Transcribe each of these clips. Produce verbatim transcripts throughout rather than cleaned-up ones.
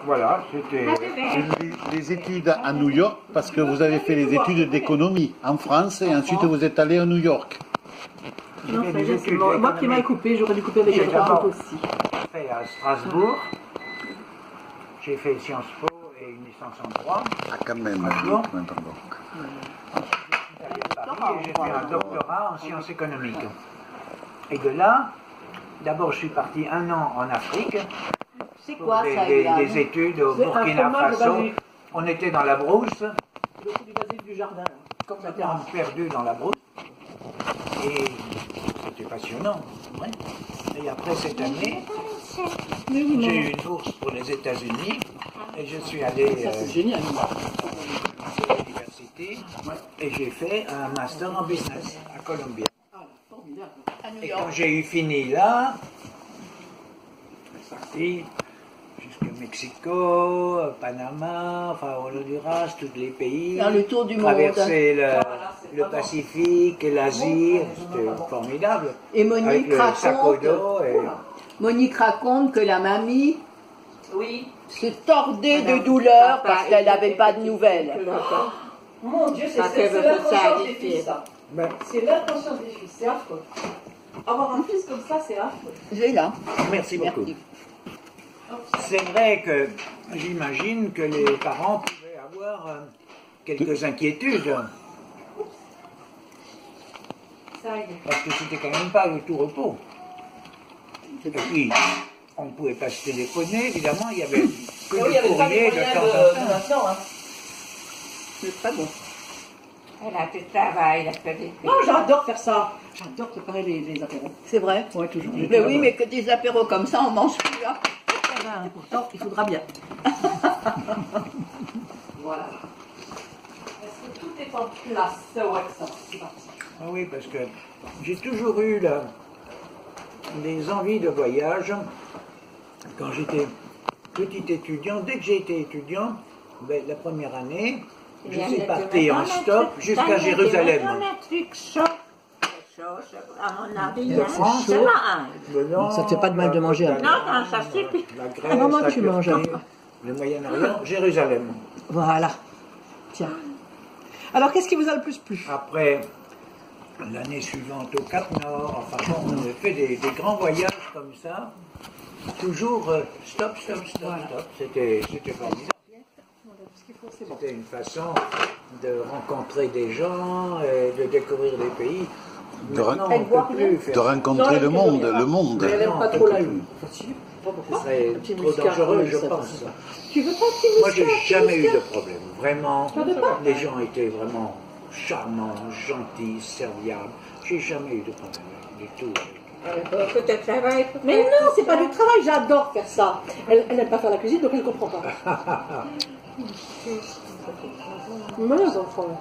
Voilà, c'était... Les, les études à New York, parce que vous avez fait les études d'économie en France et ensuite vous êtes allé à New York. Non, ça y est, c'est moi, moi qui m'avais coupé, j'aurais dû couper avec le propos aussi. J'ai fait à Strasbourg, j'ai fait Sciences Po et une licence en droit. Ah, quand même. Strasbourg. Quand même, pardon. Et j'ai fait un doctorat en sciences économiques. Et de là, d'abord je suis parti un an en Afrique. C'est quoi des, ça, des, Ilan? des études au C'est un Burkina fromage Faso. basilic. On était dans la brousse, Le coup du basilic du jardin, comme la complètement perdu dans la brousse. Et c'était passionnant. Ouais. Et après cette année, j'ai eu une bourse pour les États-Unis et je suis allé Ça, c'est euh, génial. à l'université et j'ai fait un master en business à Columbia. Ah, formidable. Et quand j'ai eu fini là, je suis parti jusqu'au Mexico, Panama, enfin au Honduras, tous les pays. Faire le tour du monde. Traverser le, le Pacifique et l'Asie, c'était formidable. Et Monique Avec le sac au raconte, dos et... Monique raconte que la mamie Oui. se tordait de douleur parce qu'elle n'avait pas de nouvelles. Mon Dieu, c'est Ça fait c'est beaucoup ça, l'inconscience les des filles. filles, ça. Ben, C'est l'inconscience des filles, c'est affreux. Avoir un fils comme ça, c'est affreux. J'ai là. merci beaucoup. Merci. C'est vrai que j'imagine que les parents pouvaient avoir euh, quelques inquiétudes. Ça y est. Parce que c'était quand même pas le tout repos. Et puis, on ne pouvait pas se téléphoner, évidemment, il y avait que Oui, il du y avait pas les courrier de moyens temps de, en de temps. maintenant, hein. C'est très bon. Elle a du travail, elle a fait des Non, j'adore faire ça. J'adore préparer les, les apéros. C'est vrai. Ouais, toujours. Mais oui, mais que des apéros comme ça, on mange plus là. Et pourtant, il faudra bien. Voilà. Est-ce que tout est en place? Ouais, ça, c'est parti. Ah oui, parce que j'ai toujours eu la- des envies de voyage. Quand j'étais petit étudiant, dès que j'ai été étudiant, ben, la première année, je suis parti en stop jusqu'à Jérusalem. À mon avis, De France, c'est marrant. le Nord, Ça te fait pas de mal de manger, hein. Non, non, ça suffit. La Grèce, Ah, maman, la tu manges. Turquie, le Moyen-Orient, Jérusalem. Voilà. Tiens. Alors, qu'est-ce qui vous a le plus plu? Après, l'année suivante au Cap Nord, enfin bon, on a fait des, des grands voyages comme ça. Toujours euh, stop, stop, stop, stop. C'était c'était formidable. C'était une façon de rencontrer des gens et de découvrir des pays. De Maintenant, ren- on ne peut plus faire De rencontrer le monde, le monde. Mais elle aime pas trop la lune. Facile. Pas Ce pourquoi. serait Un petit trop muscat, dangereux, oui, je ça, pense. ça. Tu veux pas un petit Moi, j'ai muscat, jamais eu muscat de problème. Vraiment, Tu en veux pas les gens étaient vraiment charmants, gentils, serviables. J'ai jamais eu de problème du tout. Beaucoup de travail. pour Mais faire non, tout c'est pas ça. du travail, j'adore faire ça. Elle, elle n'aime pas faire la cuisine, donc elle ne comprend pas. Mais les enfants.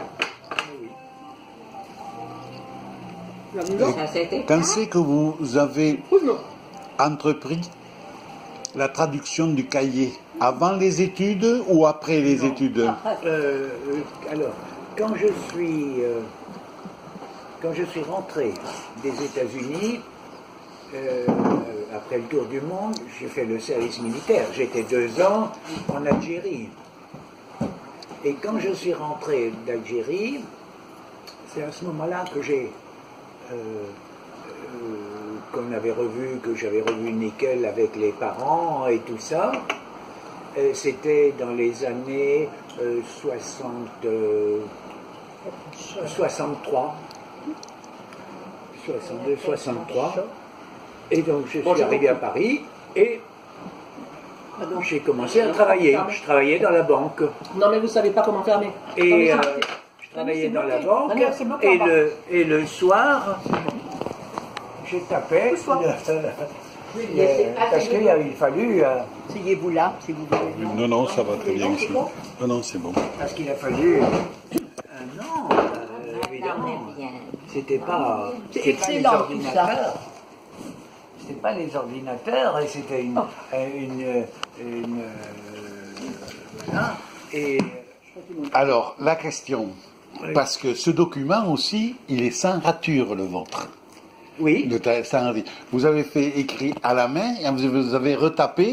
La maison. Ça, c'était Quand c'est que vous avez Oui, non. entrepris la traduction du cahier? Avant les études ou après les études? Euh, euh, alors, quand je suis, euh, quand je suis rentré des États-Unis, euh, après le tour du monde, j'ai fait le service militaire. J'étais deux ans en Algérie. Et quand je suis rentré d'Algérie, c'est à ce moment-là que j'ai, euh, euh, qu'on avait revu, que j'avais revu Nickel avec les parents et tout ça. Euh, C'était dans les années euh, soixante, euh, soixante-trois. soixante-deux, soixante-trois. Et donc je suis arrivé à Paris et j'ai commencé à travailler. Je travaillais dans la banque. Non, mais vous savez pas comment fermer. Non, mais Et c'est euh, bloqué. je travaillais c'est dans la bloqué. banque. Non, non, c'est bloqué en Et bas. le, et le soir, je tapais. Le soir. le- le- parce qu'il a il fallu. euh, Asseyez-vous là, si vous voulez. Non, non, ça va très bien ici. Non, non, c'est bon. parce qu'il a fallu un an, euh, évidemment. C'était pas. C'est c'était pas les excellent, tout ordinateurs. C'était pas les ordinateurs, et c'était une. une, une, euh, voilà. Et. Alors, la question, parce que ce document aussi, il est sans rature, le vôtre. Oui. Le ta- sans rature. Vous avez fait écrit à la main et vous vous avez retapé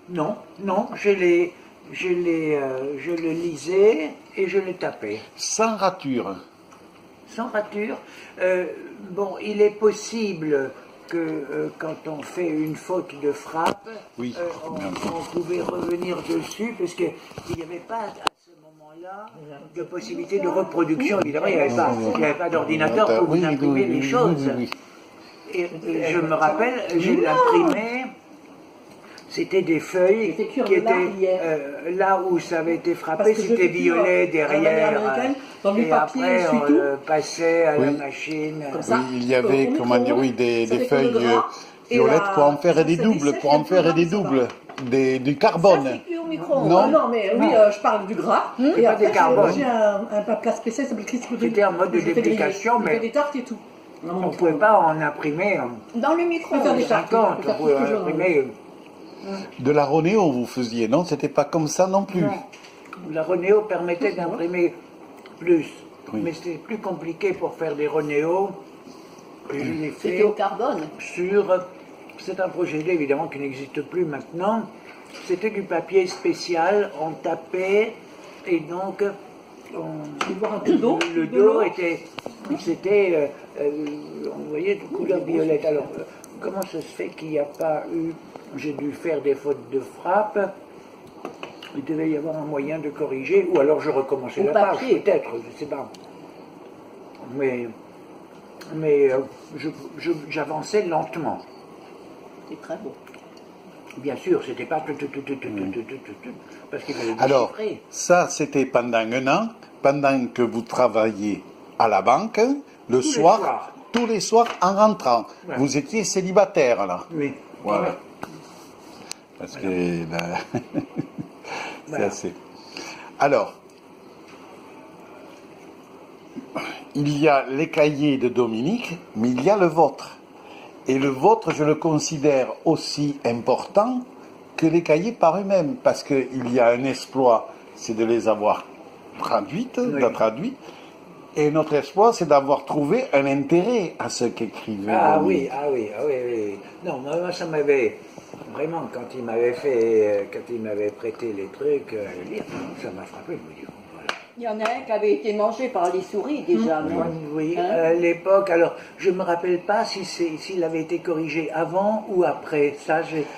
Non, non, je les, je les, euh, je le lisais et je le tapais. Sans rature. Sans rature. Euh, bon, il est possible que euh, quand on fait une faute de frappe, Oui, euh, on, bien sûr. on pouvait revenir dessus parce qu'il n'y avait pas à ce moment-là de possibilité de reproduction. Évidemment, il n'y avait pas, il n'y avait pas d'ordinateur pour Oui, vous oui, imprimer oui, les oui, choses. oui, oui. Et euh, je me rappelle, je l'imprimais. C'était des feuilles C'était cuir qui de lard étaient hier. euh, là où ça avait été frappé, Parce que je c'était fais cuire violet à la derrière. manière américaine, dans du et papier, après, essuie on tout. le passait à la Oui. machine. Comme ça. Oui, il y avait, Au comment dire, micro-ondes, oui, des, ça des fait comme le feuilles gras. euh, Et violettes la- pour en faire ça des fait doubles, dix-sept, pour il y a en faire plus des de doubles, ça des, du Ça, carbone. c'est cuit au micro-ondes. Non. Ah non, mais oui, Non. euh, je parle du gras. pas Et des après, carbones. j'ai j'ai un, un plat spécial qui s'appelle Crispy Grille. C'était en mode de Je le fais griller. déplication, Je mais- fais des tartes et tout. Dans mon On ne pouvait micro-ondes. pas en imprimer en Dans le Je peux faire micro-ondes. des tartes. cinquante, je peux on faire pouvait tout ce que je en veux. imprimer. De la Ronéo, vous faisiez, non? C'était pas comme ça non plus. Non. La Ronéo permettait d'imprimer plus, Oui. mais c'était plus compliqué pour faire des Ronéo. Et je l'ai C'était fait au carbone. sur. C'est un procédé évidemment qui n'existe plus maintenant. C'était du papier spécial, on tapait et donc on- Tu veux voir un peu d'eau le de dos l'eau était, c'était, euh, euh, on voyait de couleur violette. Alors euh, comment ça se fait qu'il n'y a pas eu, j'ai dû faire des fautes de frappe. Il devait y avoir un moyen de corriger, ou alors je recommençais Au la page, papier. peut-être, je ne sais pas. Mais, mais euh, je- je- j'avançais lentement. C'est très beau. Bien sûr, c'était pas tout, tout, tout, tout, tout, tout, tout, tout, tout, parce qu'il fallait Alors, déchiffrer. ça, c'était pendant un an, pendant que vous travailliez à la banque, le Tous les soir, soirs. tous les soirs en rentrant. Ouais. Vous étiez célibataire, là. Oui. Voilà. Parce que là, c'est Voilà. assez. Alors, il y a les cahiers de Dominique, mais il y a le vôtre. Et le vôtre, je le considère aussi important que les cahiers par eux-mêmes, parce qu'il y a un exploit, c'est de les avoir traduites, Oui. de traduites, et notre exploit, c'est d'avoir trouvé un intérêt à ce qu'écrivait Ah Dominique. oui, ah oui, ah oui, oui, oui. Non, moi, moi, ça m'avait, vraiment, quand il m'avait fait, euh, quand il m'avait prêté les trucs euh, à lire, ça m'a frappé, je me dis, bon, voilà. Il y en a un qui avait été mangé par les souris déjà, non? Oui, Hein? à l'époque, alors, je me rappelle pas si c'est, s'il avait été corrigé avant ou après, ça, j'ai...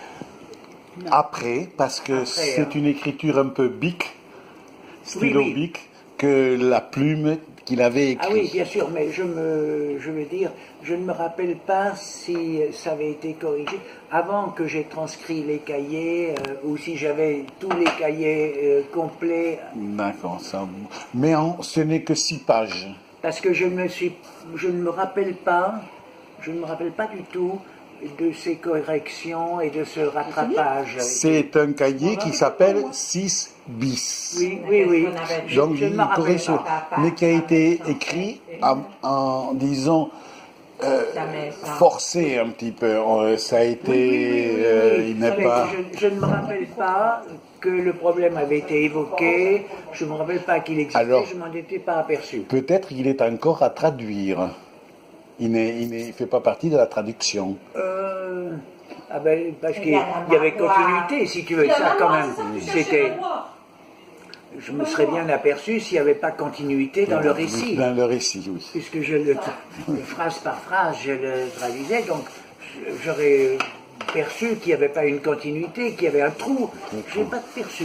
Après, parce que Après, c'est hein. une écriture un peu bic, stylo Oui, oui. bic, que la plume qu'il avait écrite. Ah oui, bien sûr, mais je me, je veux dire, je ne me rappelle pas si ça avait été corrigé avant que j'ai transcrit les cahiers euh, ou si j'avais tous les cahiers euh, complets, D'accord, ça. Mais en- ce n'est que six pages. parce que je me suis, je ne me rappelle pas, je ne me rappelle pas du tout de ces corrections et de ce rattrapage. C'est un cahier qui s'appelle six bis. Oui, oui, oui. Je, Donc, je ne il me rappelle corrige, pas. mais qui a été écrit en, en, disons, euh, forcé un petit peu. Euh, Ça a été, Oui, oui, oui, oui, euh, oui. il n'est Mais pas. Je, je ne me rappelle pas que le problème avait été évoqué, je ne me rappelle pas qu'il existait, Alors- je m'en étais pas aperçu. Peut-être qu'il est encore à traduire. Il ne il n'est- fait pas partie de la traduction. Euh, ah ben, parce Il qu'il y y a la avait mémoire. continuité, si tu veux, Il y a ça la quand mémoire, même. c'est ça que tu cherchais C'était, à voir. je me serais bien aperçu s'il n'y avait pas continuité dans le récit, Dans le récit, oui. puisque je le, phrase par phrase, je le traduisais, donc j'aurais perçu qu'il n'y avait pas une continuité, qu'il y avait un trou. Je n'ai pas perçu.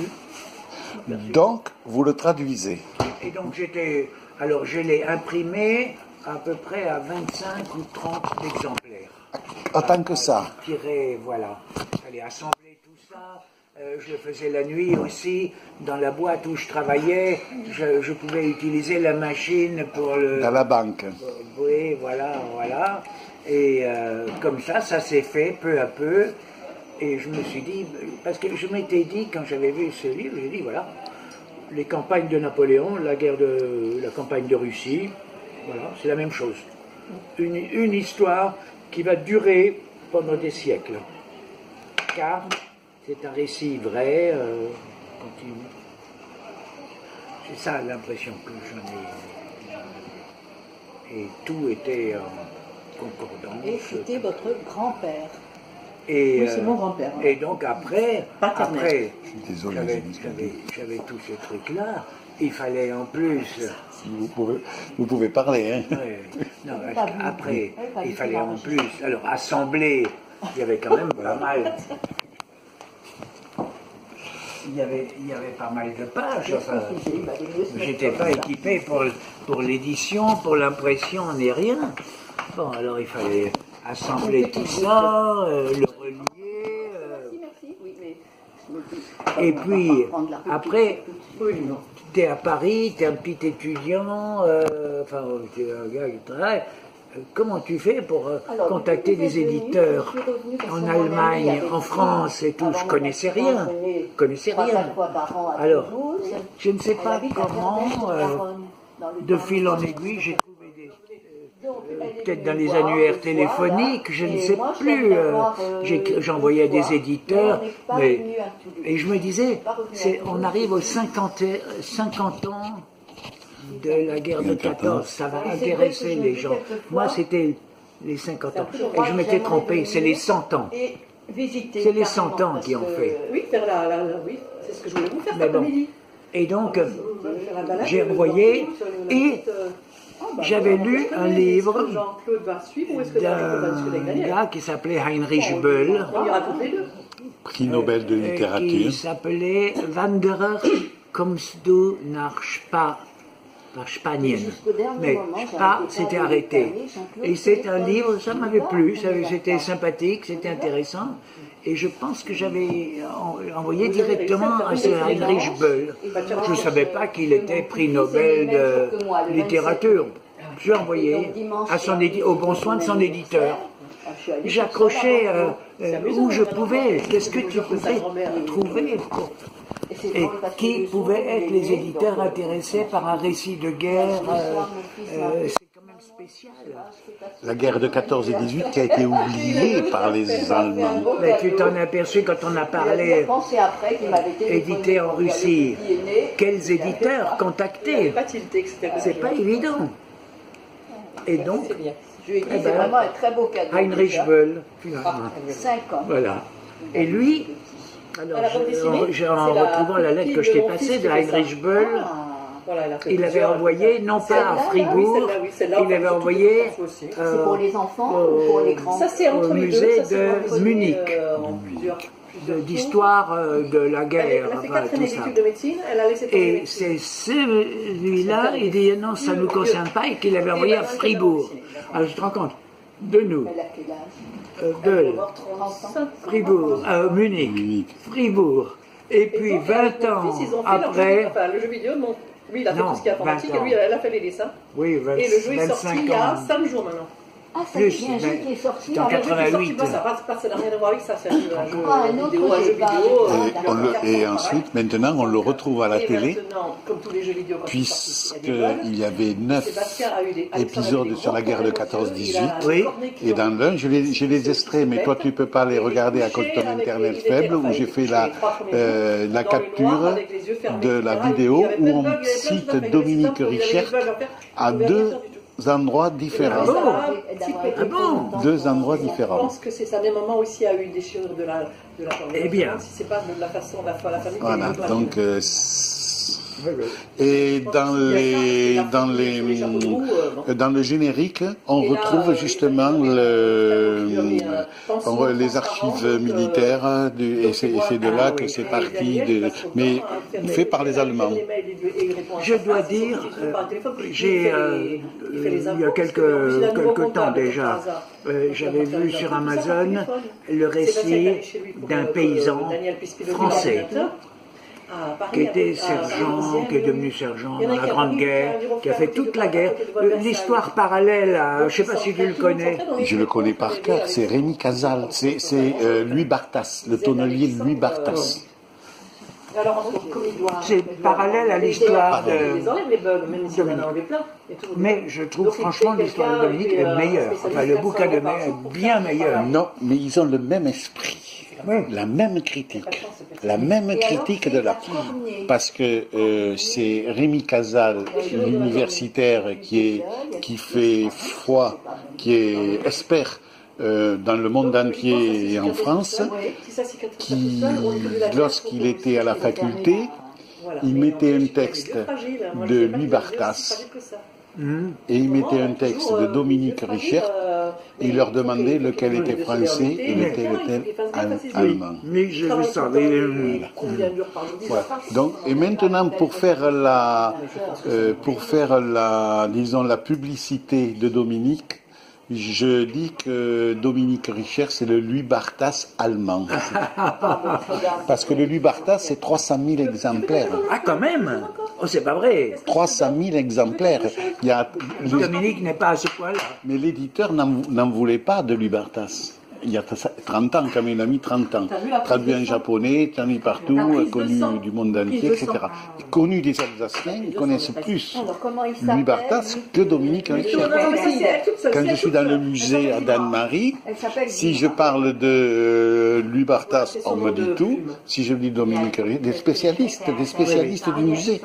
Donc, vous le traduisez. Et donc j'étais, alors je l'ai imprimé à peu près à vingt-cinq ou trente exemplaires. Autant que ça. Tiré, voilà. Il fallait assembler tout ça. Euh, je le faisais la nuit aussi. Dans la boîte où je travaillais, je, je pouvais utiliser la machine pour le... Dans la banque. Oui, voilà, voilà. Et euh, comme ça, ça s'est fait peu à peu. Et je me suis dit, parce que je m'étais dit, quand j'avais vu ce livre, j'ai dit, voilà, les campagnes de Napoléon, la guerre de la campagne de Russie, voilà, c'est la même chose. Une, une histoire qui va durer pendant des siècles. Car c'est un récit vrai, euh, continu. C'est ça l'impression que j'en ai. Et tout était en concordance. Et c'était votre grand-père. Et, Oui, c'est euh, mon grand-père. hein. et donc après, Paternel. après Je suis désolé, j'avais, j'ai dit ce j'avais, j'avais tous ces trucs-là. Il fallait en plus. Vous pouvez, vous pouvez parler, hein. Ouais, non, parce Pas vu. qu'après, Ouais, pas il vu fallait qu'il en enregistre. plus. Alors, assembler, il y avait quand même pas mal. Il y avait, il y avait pas mal de pages. Enfin, j'étais pas équipé pour, pour l'édition, pour l'impression, ni rien. Bon, alors il fallait assembler tout ça, euh, le relier. euh, Merci, oui, mais je me dis, Et on va puis, pas prendre la route après, tout de suite. Oui, non. t'es à Paris, t'es un petit étudiant, euh, enfin, t'es un gars qui travaille. Euh, Comment tu fais pour euh, Alors, contacter depuis que des vous êtes venu, éditeurs je suis revenue parce en que mon ami Allemagne, avait en dit, France et tout? avant Je mon connaissais accident, rien. je venais Je connaissais trois, rien. quatre fois par an à Alors, Toulouse. je ne sais Elle pas habite à comment, euh, Verdun-sur-Garonne, dans le de temps fil en de- aiguille, j'ai trouvé des. Donc, elle est Peut-être venue dans les voir annuaires une fois, téléphoniques, là, je ne et sais moi, je plus. l'avais euh, voir, euh, j'ai- une J'envoyais fois, des éditeurs, mais on n'est pas mais venu à Toulouse. et je me disais, Pas revenu à c'est, Toulouse. on arrive aux cinquante, et- cinquante ans de la guerre de quatorze, ça va Et c'est vrai intéresser que je les me dis gens. quelquefois- Moi, c'était les cinquante ans. Je Et crois je que m'étais j'aimerais trompé, c'est venir les cent ans. Et visiter. C'est les carrément, cent ans parce qui ont que- fait. Oui, faire la, la- la- oui, c'est ce que je voulais vous faire Mais cet bon. après-midi. Et donc, Faire la balade, j'ai le envoyé parcours sur une et petite, euh, ah, bah, j'avais on lu va un faire. livre Est-ce que Jean-Claude va suivre ou est-ce que David va discuter avec d'un Daniel? gars qui s'appelait Heinrich On- Böll, On ira toutes les deux. Prix Nobel de euh, qui littérature. s'appelait Wanderer, kommst du nach Spa, nach Spanien. Jusqu'au dernier Mais moment, j'avais Spa été s'était pas arrêté. allée, Jean-Claude, Et c'est un téléphone, livre, ça je m'avait dis plu, pas, ça- on y va c'était pas. sympathique, c'était intéressant. Et je pense que j'avais en- envoyé Vous avez directement à réussi ce à faire une Heinrich séance Böll. Et Je ne savais pas qu'il était prix Mon Nobel fils est le même jour que de moi, le littérature. Je l'ai Et envoyé donc, dimanche, à son j'ai édi- au bon soin de son éditeur. Ah, je suis allée J'accrochais toute seule à euh, Bordeaux. euh, amusant, où je maintenant. pouvais, qu'est-ce que C'est tu toujours que sa pouvais grand-mère, euh, trouver pour- Et c'est et drôle parce que qui le pouvaient soir, être il est les né, éditeurs donc, intéressés par un récit de guerre. Le soir, euh, mon fils m'a euh, appelé. c'est quand même spécial. La guerre de quatorze et dix-huit qui a été oubliée par les Allemands. Mais tu t'en as aperçu quand on a Il a parlé pensé après qu'il m'avait téléphoné édité en pour dire, Russie. le petit est né. Quels éditeurs Il contacter? n'avait pas tilté, et cetera. C'est pas évident. Et donc, C'est bien. Je lui ai dit, Eh c'est ben, vraiment un très beau cadeau. Heinrich déjà. Böll, finalement. Cinq ans. Voilà. Et lui, alors, À la bande je- dessinée, en, je- en c'est la retrouvant la lettre que je t'ai copine de mon passée fils de qui fait ça. Heinrich Böll, Ah. Voilà, elle a fait il avait plusieurs, envoyé, non pas à Celle-là, Fribourg, oui, celle-là, oui, celle-là, il enfin, avait surtout envoyé pour les enfants aussi. C'est euh, pour les enfants au- ou pour les grands? Ça, c'est entre au les deux. musée Ça, c'est de enregistré, Munich. euh, en plusieurs, de- plusieurs tours. d'histoire euh, de la Elle, elle guerre, a fait enfin, quatre tout années ça. d'études de médecine, elle a laissé tomber Et médecine. c'est celui-là, il dit non, ça ne nous concerne pas, et qu'il avait envoyé à Fribourg. Alors je te rends compte, de nous, Elle a quel âge? euh, Böll, trente ans. Fribourg, euh, Munich, Munich. Fribourg, et Et puis donc, avec vingt mon ans fils, ils ont fait leur jeu- après, enfin, le jeu vidéo, de mon- lui il a fait Non, tout ce qui est informatique vingt et lui ans. elle a fait les dessins. oui, vingt- Et le jeu est sorti vingt-cinq il y a ans, cinq jours maintenant. Ah, ça Plus, c'est un jeu ben, qui est sorti. c'est en avec- Le jeu qui est sorti, quatre-vingt-huit. bah, ça passe pas, ça n'a rien à voir avec ça, c'est un jeu, un jeu Ah, un autre vidéo, un jeu, jeu pas- vidéo. Ah, euh, Et, qui a on le- quatre et ans, ensuite, maintenant, on le retrouve à la Et télé, maintenant, comme tous les jeux vidéo, quand ils sortent, puisqu'il il y a des bugs. y avait neuf Sébastien a eu des Alexandre épisodes a eu des sur la gros guerre de problèmes aux quatorze yeux, dix-huit. il a un Oui. cornet qui Et dans tombe. l'un, je les, je les extraits, mais toi tu peux pas les regarder à cause de ton internet faible, où j'ai fait la, euh, la capture de la vidéo où on cite Dominique Richert à deux endroits différents. Ah bon? Deux endroits Je différents. pense que c'est ça. Même moment aussi a eu une déchirure de la de la famille. Eh bien. Si c'est pas de la façon de la, la famille. qui Voilà, est libre à donc... vivre. euh, et dans les, dans les, dans le générique, on retrouve justement le, on- les archives militaires, du- et c'est et c'est de là que c'est parti, de, mais fait par les Allemands. Je dois dire, euh, j'ai, euh, il y a quelques, quelques temps déjà, euh, j'avais vu sur Amazon le récit d'un paysan français qui était sergent, qui est devenu sergent dans la Grande Guerre, qui a fait toute la guerre. Euh, L'histoire parallèle à, je ne sais pas si tu le connais, Je le connais par cœur, c'est Rémi Casal, c'est c'est, euh, Louis Bartas, le tonnelier Louis Bartas. Alors, comme il doit- c'est parallèle à l'histoire Il de... les enlève les bugs, même s'il en a enlevé plein. Et tout. Mais je trouve Donc, franchement c'est l'histoire de quelqu'un Dominique qui est, est euh, meilleure. spécialiste Enfin, le bouquin de quatre cents Dominique euros est bien meilleur. Non, mais ils ont le même esprit, Oui. la même critique, la même critique de la... Parce que euh, c'est Rémi Casal, l'universitaire qui est qui fait foi, qui est expert euh, dans le monde entier et en France, qui, lorsqu'il était à la faculté, il mettait un texte de Louis Barthas et il mettait un texte de Dominique Richert et il leur demandait lequel était français et lequel était allemand. Oui, je le savais. Voilà. Donc, et maintenant, pour faire la, euh, pour faire la, disons, la publicité de Dominique, je dis que Dominique Richert, c'est le Louis Barthas allemand. Parce que le Louis Barthas, c'est trois cent mille exemplaires. Ah, quand même. Oh, c'est pas vrai. trois cent mille exemplaires. Il y a... Dominique n'est pas à ce point-là. Mais l'éditeur n'en n'en voulait pas de Louis Barthas. Il y a trente ans, quand même, il a mis trente ans. Traduit en japonais, traduit partout, connu du monde entier, et cetera. Connu des Alsaciens, ils connaissent plus Louis Barthas que Dominique Richert. Quand je suis dans le musée à Danemarie, si je parle de Louis Barthas, on me dit tout. Si je dis Dominique Richert, des spécialistes, des spécialistes du musée.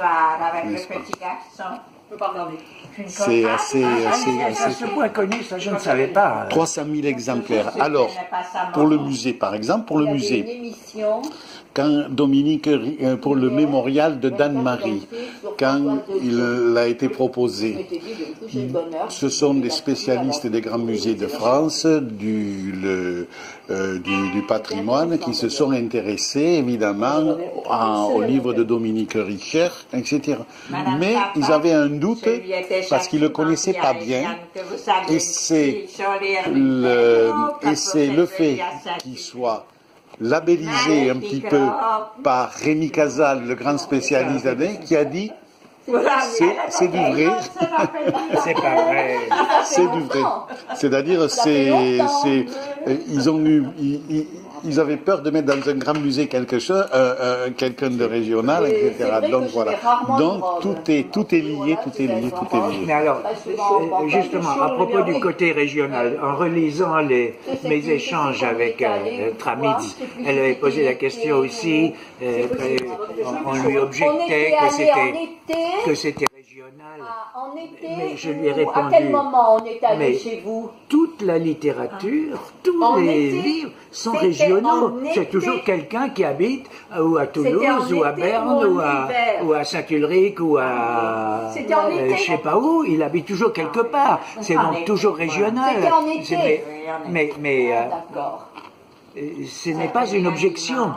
C'est assez, assez, À assez... ce point connu, ça je ne savais pas. trois cent mille exemplaires. Alors, pour le musée, par exemple, pour le musée, quand Dominique, euh, pour le mémorial de Danemarie, quand il a été proposé, ce sont des spécialistes des grands musées de France, du, le, euh, du, du patrimoine, qui se sont intéressés, évidemment, à- au livre de Dominique Richert, et cetera. Mais ils avaient un doute, parce qu'ils ne le connaissaient pas bien, et c'est le, et c'est le fait qu'il soit labellisé un petit peu par Rémi Casal, le grand spécialiste d'Adin, qui a dit c'est c'est du vrai, C'est pas vrai. c'est du vrai. C'est-à-dire, c'est, c'est, euh, ils ont eu, ils, ils- ils avaient peur de mettre dans un grand musée quelque chose, euh, euh, quelqu'un de régional, et cetera. Donc voilà. Donc tout est, tout est lié, tout est lié, tout est lié. Mais alors, euh, justement, à propos du côté régional, en relisant les, mes échanges avec euh, Tramitz, elle avait posé la question aussi, euh, que- on, on lui objectait que c'était que c'était régional. En été, Mais je lui ai à répondu, quel moment on est allé mais chez vous? toute la littérature, tous En les été, livres sont c'était régionaux. en C'est été. toujours quelqu'un qui habite euh, ou à Toulouse, en ou à été Berne, ou en ou à, hiver. ou à Saint-Ulrich, ou à C'était en euh, été. je sais pas où. Il habite toujours quelque part. C'est En donc été, toujours voilà. régional. C'était en été. C'est- Mais, Oui, en été. mais, mais, euh, D'accord. euh, ce n'est pas une objection.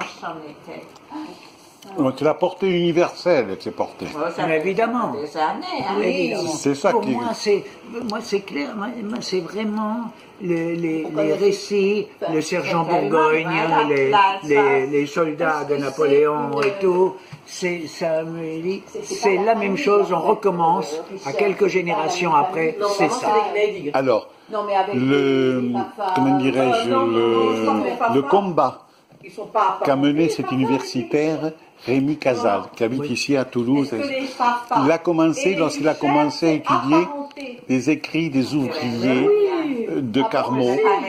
Donc la portée universelle qui est portée. Mais évidemment. Des années, hein. Évidemment. C'est ça Pour qui- moi, c'est, moi, c'est clair. Moi, moi, c'est vraiment le- les, les récits, le sergent Bourgogne, les, les, les soldats de Napoléon et tout. C'est, ça me dit, c'est la même chose. On recommence à quelques générations après. C'est ça. Alors, Non, mais avec le, les papas- comment dirais-je, non, non, non, le, mais pas le pas. combat Ils sont pas qu'a mené cet universitaire Rémi Casal, qui habite ici à Toulouse. Il a commencé, lorsqu'il a commencé à étudier des écrits des ouvriers euh, de Carmaux,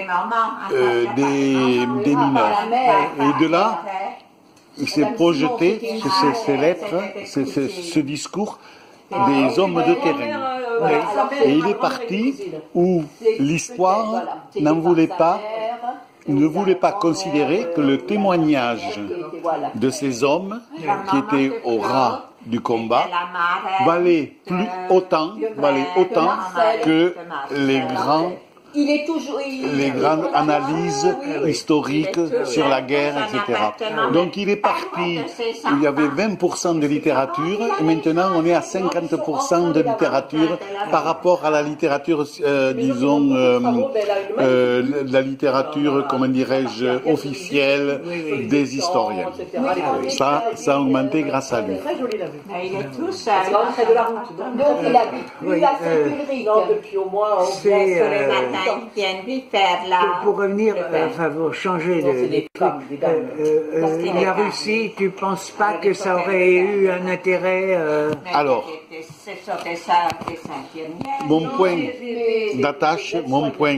euh, des, des mineurs. Et de là, il s'est projeté sur ces, ces lettres, ce, ce- ce discours des hommes de terrain. Et il est parti où l'histoire n'en voulait pas, ne voulait pas considérer que le témoignage de ces hommes qui étaient au ras du combat valait plus autant, valait autant que les grands Il est toujours. il- les grandes analyses historiques sur la guerre, et cetera. Donc il est parti, il y avait vingt pour cent de littérature, et maintenant on est à cinquante pour cent de littérature par rapport à la littérature, euh, disons, euh, euh, la littérature, comment dirais-je, officielle des historiens. Ça, ça a augmenté grâce à lui. très joli la vue. Il est tout C'est vraiment seul. près de la route. Donc, Donc il habite plus Oui, à euh, Saint-Ulrich. non, depuis au moins. on C'est, pense, Les euh, matins, ils viennent lui faire là. Pour revenir, euh, enfin, pour changer Non, de, c'est des de truc, femmes, des dames. euh, euh, Parce qu'il la est Russie, tu penses pas que ça aurait eu un intérêt euh, Alors. Ce sont des ça- des infirmières. Mon point d'attache, mon point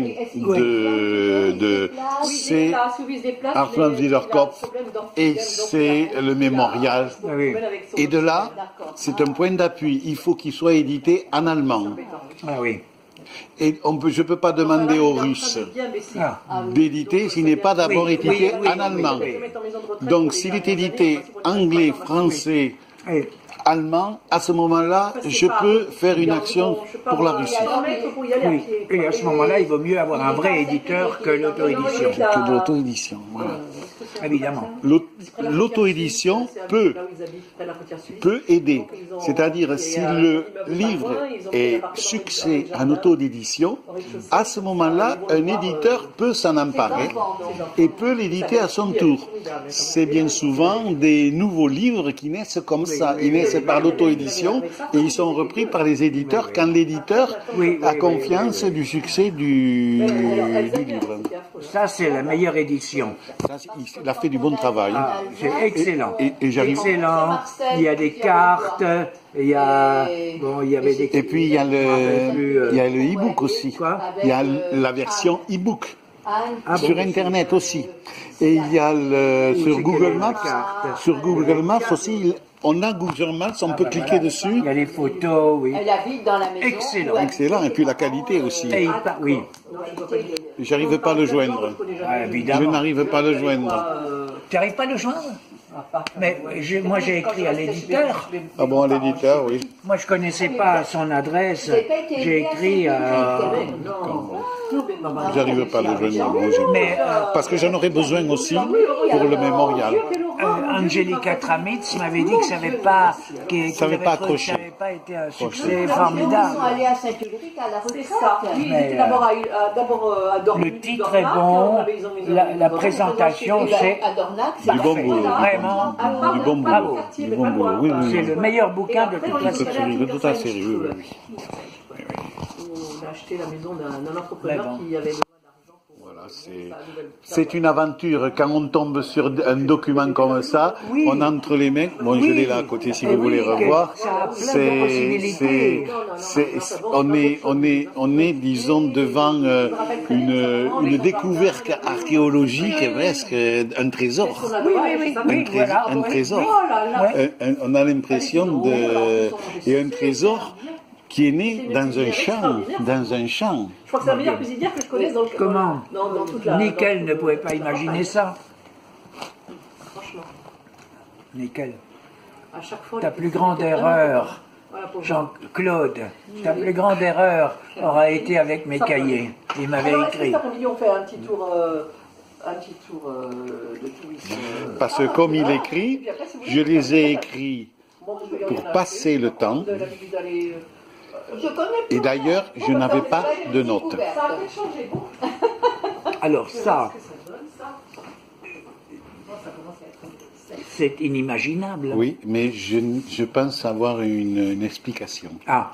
de, de c'est Arfland Wiederkopf et c'est le mémorial. Ah oui. Et de là, c'est un point d'appui. Il faut qu'il soit édité en allemand. Ah oui. Et on peut, je ne peux pas demander aux Russes d'éditer s'il n'est pas d'abord Oui, édité oui, oui, en allemand. oui, Donc s'il est édité anglais, français, Et allemand, à ce moment-là, je peux faire une action pour la Russie. oui. Et à ce moment-là, il vaut mieux avoir un vrai éditeur que l'auto-édition. Que de l'auto-édition. Voilà. Évidemment. L'au- L'auto-édition peut, peut aider. C'est-à-dire, si le livre est succès en auto-édition, à ce moment-là, un éditeur peut s'en emparer et peut l'éditer à son tour. C'est bien souvent des nouveaux livres qui naissent comme ça. Ils naissent par l'auto-édition et ils sont repris par les éditeurs quand l'éditeur Oui, oui, a oui, confiance oui, oui. du succès du, du livre. Ça, c'est la meilleure édition. Ça, c'est- il a fait du bon travail. Ah, c'est excellent. Et- et j'arrive- Excellent. Il y a des cartes, il y a, bon, il y avait des. Et puis il y a le, il y a le e-book aussi. Quoi Il y a la version e-book Ah sur bon. Internet aussi. Et il y a le, Où sur c'est Google qu'il y a la Maps, carte sur Google Maps aussi, il- on a Google Maps, on peut cliquer dessus. Il y a les photos, oui. Elle habite dans la maison. Excellent. Excellent. Et puis la qualité aussi. Et il par- oui, J'arrive pas à le joindre. ah, Je évidemment. n'arrive pas à le joindre. Tu n'arrives pas à le joindre? Mais j'ai- moi, j'ai écrit à l'éditeur. Ah bon, à l'éditeur, oui. Moi, je connaissais pas son adresse. J'ai écrit à. J'arrive pas à le joindre. Bon, j'ai- Mais euh, Parce que j'en aurais besoin aussi pour le mémorial. euh, Angelica Tramitz m'avait dit que ça n'avait pas, que- Ça n'avait que pas avait- accroché. ça n'avait pas été un succès Ils sont formidable. allés à Saint-Ulrich à la C'est retraite. ça. Oui, il Mais, était d'abord à, à- d'abord, euh, à Dornay, Le titre Dornac, est bon, euh, ils ont- ils ont- la, la ils ont- présentation, c'est À Dornac, c'est Du bon parfait. boulot. vraiment. Du bon boulot. Du bon boulot. Oui, oui, C'est oui. le meilleur bouquin de toute Toute la Toute série, de toute la série, oui, oui, oui. On a acheté la maison d'un d'un entrepreneur Mais bon. qui avait besoin d'argent pour Voilà, pour c'est- sa nouvelle- C'est une aventure. Quand on tombe sur un document comme ça, Oui. on entre les mains. Bon, je Oui. l'ai là à côté si Et vous oui, voulez que revoir. ça a plein de C'est, possibilités. c'est, c'est- on est, on est, on est, disons, devant euh, une, une découverte archéologique presque, un trésor. Oui, oui, oui, Un, oui, trés- voilà. un oui, trésor. oui. Oh là là. Ouais. Un- un- on a l'impression de, et un trésor qui est né dans un champ, dans un champ. Je crois que c'est la meilleure cuisinière que je connaisse dans le Comment dans, dans toute la. Nickel dans- ne pouvait pas imaginer ça. Franchement, Nickel. à chaque fois. Ta il plus était- grande il était vraiment erreur, content. Voilà, pour Jean-Claude, ta plus grande erreur aura été avec mes cahiers. Il m'avait Alors, est-ce que écrit. cet après-midi, on fait un petit tour, euh, un petit tour euh, de tourisme euh, Parce que comme il écrit, je les ai écrits bon, vous pouvez pour regarder. passer le temps. Vous avez l'habitude d'aller, euh, Je connais Et d'ailleurs, je n'avais pas de notes. Ça a peut-être changé. Bon. Alors ça, Qu'est-ce que ça donne, ça Bon, ça commence à être sec. c'est inimaginable. Oui, mais je, je pense avoir une, une explication. Ah,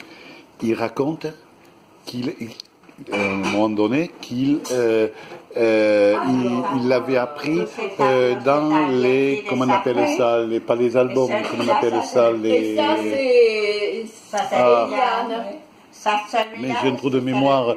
Il raconte qu'il, à un moment donné, qu'il euh, euh, il, il l'avait appris euh, dans les, comment on appelle ça, les, pas les albums, comment on appelle ça, Et les, ça, c'est. Ça, c'est Ah. Liliane. Ça, celui-là, mais j'ai un trou de c'est mémoire,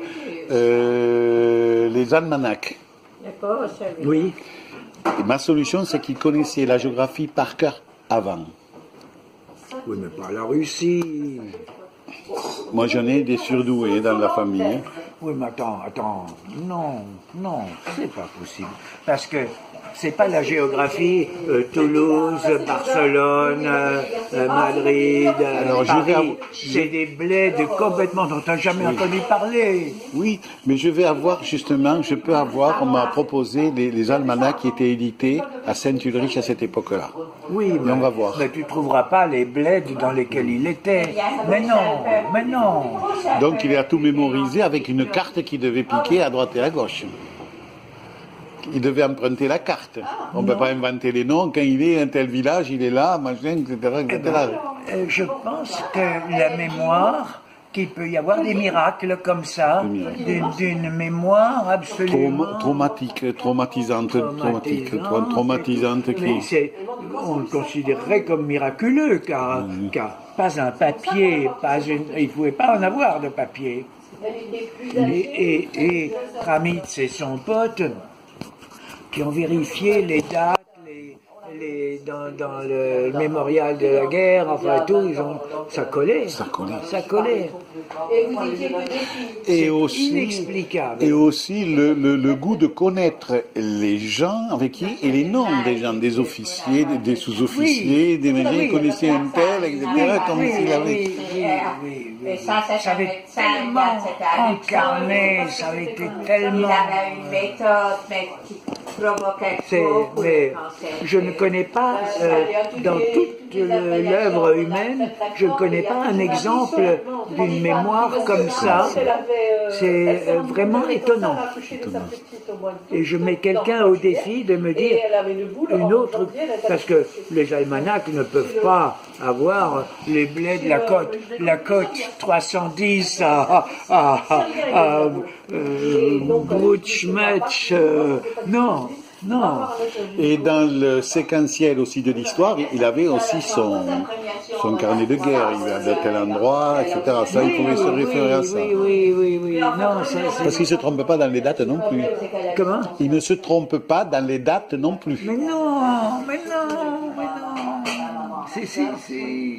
euh, les almanachs. D'accord, celui-là. oui. Et ma solution, c'est qu'il connaissait la géographie par cœur avant. Oui, mais pas la Russie. Moi, j'en ai des surdoués dans la famille. Oui, mais attends, attends. Non, non, c'est pas possible. Parce que c'est pas la géographie euh, Toulouse, Barcelone, euh, euh, Madrid, euh, Alors, je vais Paris. avoir- C'est des bleds complètement dont tu n'as jamais entendu parler. Oui, mais je vais avoir justement, je peux avoir, on m'a proposé les, les almanachs qui étaient édités à Saint-Ulrich à cette époque-là. Oui, mais on va voir. Mais tu trouveras pas les bleds dans lesquels il était. Mais non, mais non. Donc il a tout mémorisé avec une carte qui devait piquer à droite et à gauche. Il devait emprunter la carte. On ne peut pas inventer les noms. Quand il est à un tel village, il est là, machin, et cetera, et Eh cetera. ben, euh, je pense que la mémoire, qu'il peut y avoir des miracles comme ça, d'une d'une mémoire absolument Trauma- traumatique, traumatisante, traumatique, tra- traumatisante Mais qui. c'est- on le considérerait comme miraculeux, car, car pas un papier, pas une, il ne pouvait pas en avoir de papier. Et, et, et Tramitz et son pote qui ont vérifié les dates, les, les, les, dans, dans le mémorial de la guerre, enfin tout, ils ont, ça collait. Ça collait. Ça collait. Et vous étiez que des filles. Et C'est aussi, inexplicable. et aussi le, le, le goût de connaître les gens avec qui, et les noms des gens, des officiers, des, des sous-officiers, des médecins, oui. ils connaissaient un tel, et cetera, comme oui, s'il avait... oui, oui, oui, oui. Et ça, c'est Ça un avait médecin, tellement c'était un incarné, médecin. ça avait été Il tellement... avait une méthode, mais qui provoquait C'est, beaucoup de mais cancer. je ne connais pas, euh, dans toute le- l'œuvre humaine, je ne connais pas un exemple d'une mémoire comme ça. C'est euh, vraiment étonnant. Et je mets quelqu'un au défi de me dire une autre, parce que les almanachs ne peuvent pas avoir les blés de la côte, la côte trois cent dix à, à, à, à euh, Brutschmetsch, euh, non, non. Et dans le séquentiel aussi de l'histoire, il avait aussi son, son carnet de guerre, il avait tel endroit, et cetera. Ça, il pouvait se référer à ça. Oui, oui, oui, oui, non, ça, c'est... Parce qu'il ne se trompe pas dans les dates non plus. Comment? Il ne se trompe pas dans les dates non plus. Mais non, mais non, mais non. C'est, c'est, c'est...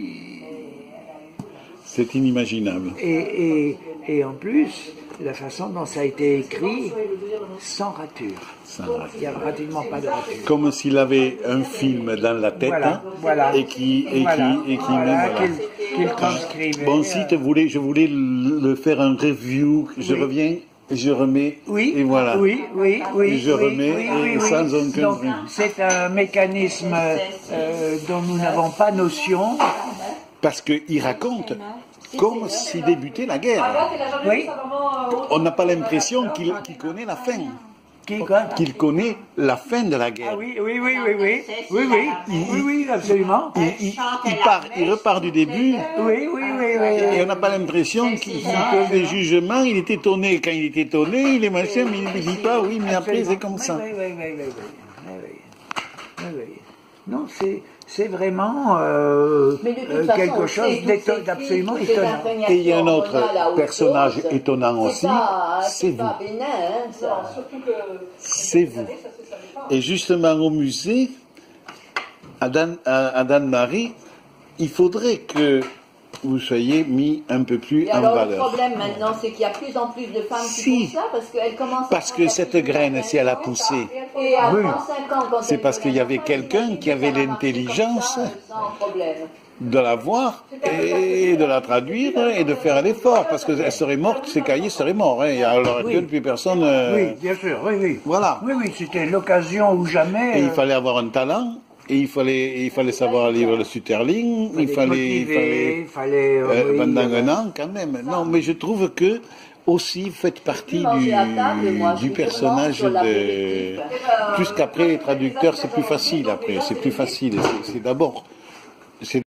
C'est inimaginable. Et, et, et en plus, la façon dont ça a été écrit, sans rature. Ça va. Il n'y a pratiquement pas de rature. Comme s'il avait un film dans la tête, Voilà, hein, voilà. et qui, et Voilà, qui, et qui voilà, voilà. qu'il, qu'il transcrivait. Bon, si tu voulais, je voulais le le faire un review, je Oui. reviens, je remets, Oui, et voilà. oui, oui, oui. Et je oui, remets, oui, et oui, oui. sans aucun Donc, bruit. c'est un mécanisme euh, dont nous n'avons pas notion. Parce qu'il raconte comme si débutait la guerre. Oui, On n'a pas l'impression qu'il qu'il connaît la fin, qui, quoi? qu'il connaît la fin de la guerre. Ah oui, oui, oui, oui, oui, oui, oui, oui, oui, absolument. Il, il- il part, il repart du début, Oui, oui, oui, oui. et on n'a pas l'impression qu'il qu'il fait des jugements. Il est étonné quand il est étonné, il est machin, mais il ne dit pas oui, mais après c'est comme ça. Oui, oui, oui, oui, oui, oui, oui. Oui, oui. Non, c'est, c'est vraiment euh, Mais de toute euh, façon, quelque on chose sait toutes d'éto- ces d'absolument crises, toutes ces étonnant. imprégnations Et il y a un autre hormonales à haute personnage dose. étonnant C'est aussi, pas- c'est vous. pas bénin, hein, ça. C'est vous. Et justement au musée, à Dan- à- à Dan-Marie, il faudrait que vous soyez mis un peu plus Et en alors le valeur. problème maintenant, c'est qu'il y a de plus en plus de femmes Si. qui font ça parce qu'elles commencent à Parce prendre que cette la graine, si elle a poussé, Et à Oui. trente-cinq ans, quand c'est elles parce qu'il y avait connaissent quelqu'un pas, qui avait ça va marcher l'intelligence comme ça, sans problème. de la voir et de la traduire et de faire l'effort, parce qu'elle serait morte, ces cahiers seraient morts. Hein, et à l'heure actuelle, plus personne... euh, Oui, bien sûr, oui, oui. Voilà. Oui, oui, c'était l'occasion ou jamais. Et il euh, fallait avoir un talent, et il fallait, il fallait savoir lire le Sutherland, il fallait... il fallait il fallait euh, euh, oui, pendant euh, un an, quand même. Non, mais je trouve que aussi faites partie Manger du, à table, moi, du je personnage demande sur de... l'apéritif. Puisqu'après, les traducteurs, c'est plus facile, après. C'est plus facile. C'est c'est d'abord... c'est